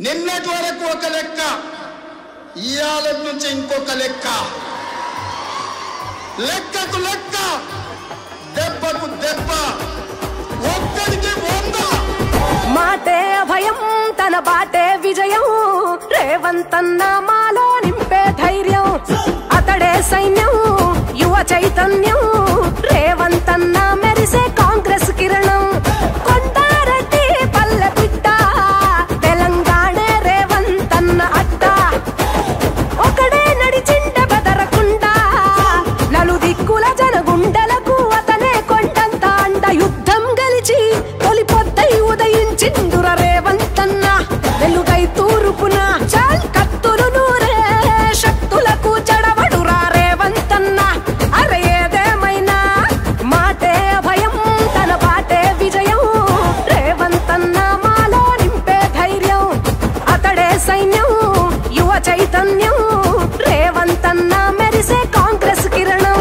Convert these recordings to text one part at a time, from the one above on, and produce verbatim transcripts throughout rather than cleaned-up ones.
నిన్నటి వరకు ఒక లెక్క, ఇయాల నుంచి ఇంకొక లెక్క, లెక్కకు లెక్క, దెబ్బకు దెబ్బ, ఒక్కడికి వంద. మాటే అభయం తన బాటే విజయం, రేవంత్ అన్న మాలో నింపే ధైర్యం, అతడే సైన్యం యువ చైతన్యం, రేవంత్ అన్న మెరిసే కాంగ్రెస్ కిరణం. కొండారెడ్డి పల్లె బిడ్డ, తెలంగాణ రేవంత్ అన్న అడ్డ, ఒకడే నడిచిండ బెదరకుండా, నలుదిక్కుల జనగుండలకు అతనే కొండంత అండ. యుద్ధం గెలిచి తొలి పొద్దై ఉదయించిందుర రేవంత్ అన్న, వెలుగై తూర్పున చాల్ కత్తులు నూరే, శక్తులకు చెడబడురా రేవంత్ అన్న. అరే ఏదేమైనా మాటే అభయం తన బాటే విజయం, రేవంత్ అన్న మాలో నింపే ధైర్యం, అతడే సైన్యం యువ చైతన్యం, రేవంత్ అన్న మెరిసే కాంగ్రెస్ కిరణం.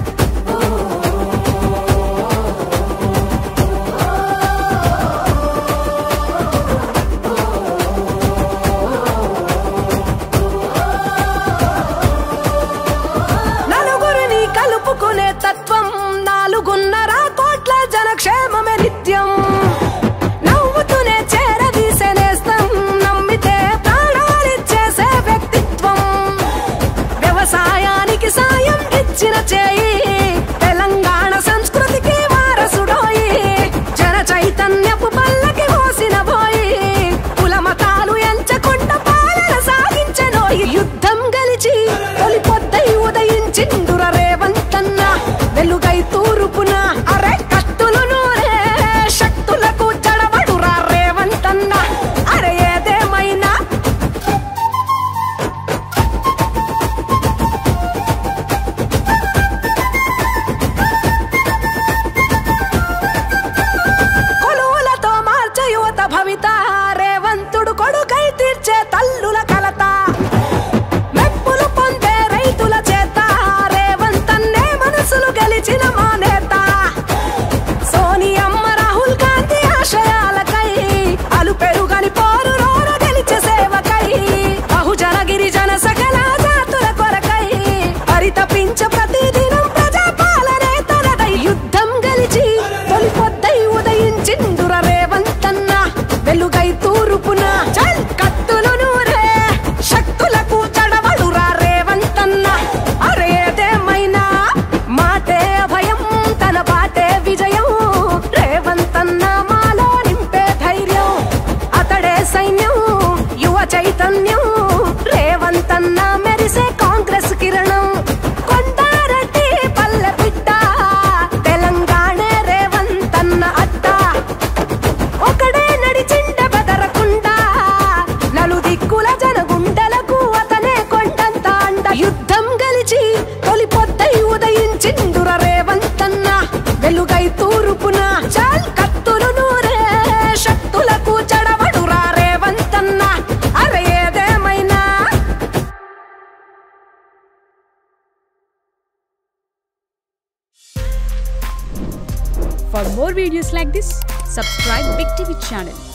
నలుగురిని కలుపుకునే తత్వం, నాలుగున్నర కోట్ల జనక్షేమమే నిత్యం, నవ్వుతూనే చేరదీసే నేస్తం, నమ్మితే ప్రాణాలిచ్చేసే వ్యక్తిత్వం, వ్యవసాయానికి సాయం ఇచ్చిన చేయి, తెలంగాణ సంస్కృతికి వారసుడోయి, జన చైతన్యపు పల్లకి మోసిన పోయి, కుల మతాలు ఎంచకుండా పాలన సాగించనోయి. యుద్ధం గెలిచి తొలి పొద్దై ఉదయించిందుర రేవంత్ అన్న, వెలుగై తూర్పున అరే కత్తులు నూరే, శక్తులకు చెడబడురా రేవంత్ అన్న. అరే ఏదేమైనా కొలువులతో మార్చే యువత భవిత, రేవంతుడు కొడుకై తీర్చే తల్లుల కలత, మెప్పులు పొందే రైతుల చేత, రేవంత్ అన్నే మనసులు గెలిచిన మా నేత. సోనియమ్మ రాహుల్ గాంధీ ఆశయాలకై, అలు పెరుగని పోరు రోర గెలిచే సేవకై, బహుజన గిరిజన సకల జాతుల కొరకై, పరితపించ ప్రతిదినం ప్రజా పాలనే తనదై. యుద్ధం గెలిచి తొలి పొద్దై ఉదయించిందుర రేవంత్ అన్న, వెలుగై తూర్పున చల్ కత్తులు నూరే, శక్తులకు చెడబడురా రేవంత్ అన్న. అరే ఏదేమైనా మాటే అభయం తన బాటే విజయం, రేవంత్ అన్న మాలో నింపే ధైర్యం, అతడే సైన్యం యువ చైతన్యం, రేవంత్ అన్న మెరిసే కాంగ్రెస్ కిరణం. కొండారెడ్డి పల్లె బిడ్డ, తెలంగాణ రేవంత్ అన్న అడ్డ, ఒకడే నడిచిండ బెదరకుండా, నలుదిక్కుల జనగుండలకు అతనే కొండంత అండ. యుద్ధం గెలిచి తొలి పొద్దై ఉదయించిందుర రేవంత్ అన్న, వెలుగై తూర్పున చాల్ కత్తులు నూరే, శక్తులకు చెడబడురా రేవంత్ అన్న. అరే ఏదేమైనా For more videos like this, subscribe Big T V channel.